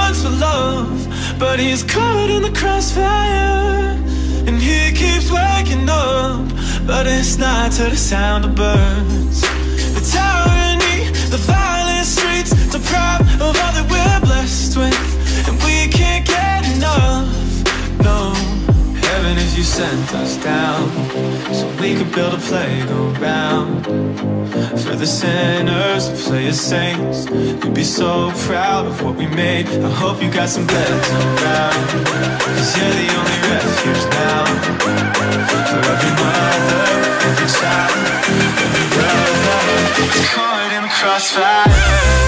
wants for love, but he's caught in the crossfire. And he keeps waking up, but it's not to the sound of birds. The tyranny, the violent streets, deprived of all that we're blessed with, and we can't get enough, no. Heaven if you sent us down, so we could build a playground for the sinners to play as saints. You'd be so proud of what we made. I hope you got some beds around, 'cause you're the only refuge now for every mother, every child, every brother caught in the crossfire.